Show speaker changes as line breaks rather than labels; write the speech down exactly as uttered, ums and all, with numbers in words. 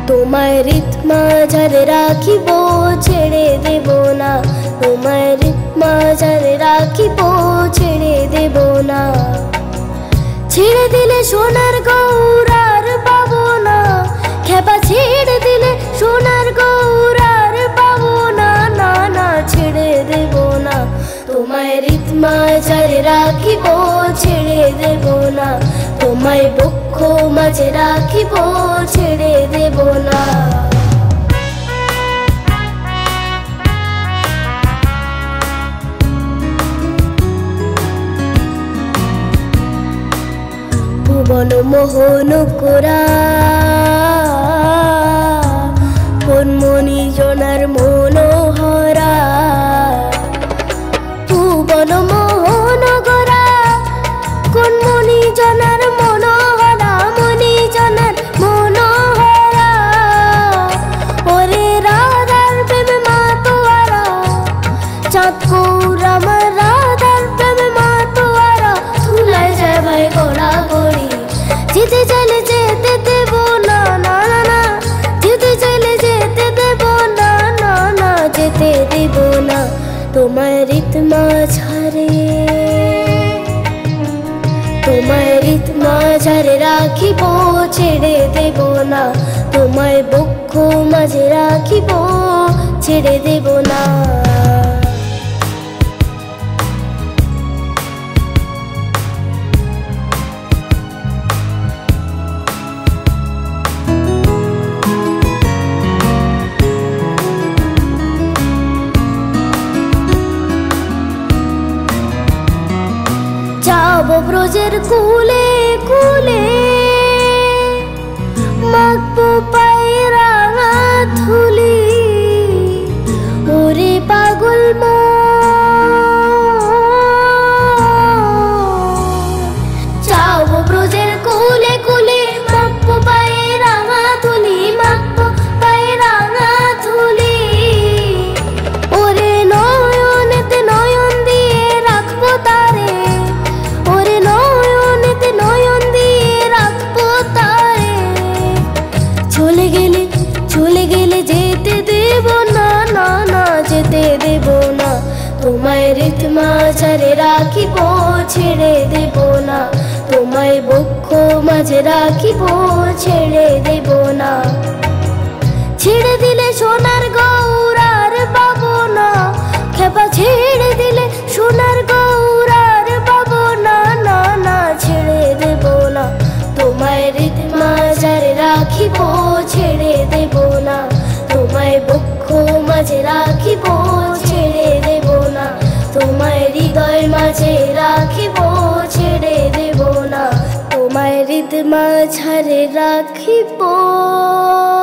তোমায় হৃদ মাঝারে রাখিব ছেড়ে দেব না, তোমায় হৃদ মাঝারে রাখিব ছেড়ে দেব না। ছেড়ে দিলে সোনার গৌর আর পাবো না, খেপা ছেড়ে দিলে সোনার গৌর আর পাবো না, না না ছেড়ে দেব না। তোমায় হৃদ মাঝারে রাখিব ছেড়ে দেব না, তোমায় বক্ষ মাঝে রাখিব ছেড়ে দেব না। ভুবন মোহন কোরা কোন মনি জনার মনোহরা, ভুবন মোহন গোরা কোন মনি জনার মনোহরা, মনি জনার মনোহরা। ওরে রাধার প্রেমে মা তোয়ারা, চাঁদ গৌর আমার রাধার প্রেমে মা তোয়ারা, ধুলায় যায় ভাই গোড়া গড়ি। যেতে চাইলে যেতে দেব না, না না না যেতে চাইলে যেতে দেব না, না না যেতে দেব না। তোমায় হৃদ মাঝারে, তোমায় হৃদ মাঝারে রাখিব ছেড়ে দেব না, তোমায় বক্ষ মাঝে রাখিব ছেড়ে দেব না। যাব ব্রজের কুলে কুলে, মাখবো পায়ে রাঙা ধুলি। ওরে পাগল যাব ব্রজের কুলে কুলে, মাখবো পায়ে রাঙা ধুলি, মাখবো পায়ে রাঙা ধুলি। ওরে নয়নেতে নয়ন দিয়ে রাখবো তারে, ওরে নয়নেতে নয়ন দিয়ে রাখবো তারে। চলে গেলে চলে গেলে যেতে দেব না, না না যেতে দেব না। তোমায় হৃদ মাঝারে রাখিব ছেড়ে দেব না, তোমায় বক্ষ মাঝে রাখিব ছেড়ে দেব না। ছেড়ে দিলে সোনার গৌর আর পাবো না, খেপা ছেড়ে দিলে সোনার গৌর আর পাবো না, না না ছেড়ে দেব না। তোমায় হৃদ মাঝারে রাখিব ছেড়ে দেব না, তোমায় বক্ষ মাঝে রাখিব ছেড়ে দেব না, তোমায় হৃদয় মাঝে রাখিব ছেড়ে দেব না, তোমায় হৃদ মাঝারে রাখিব।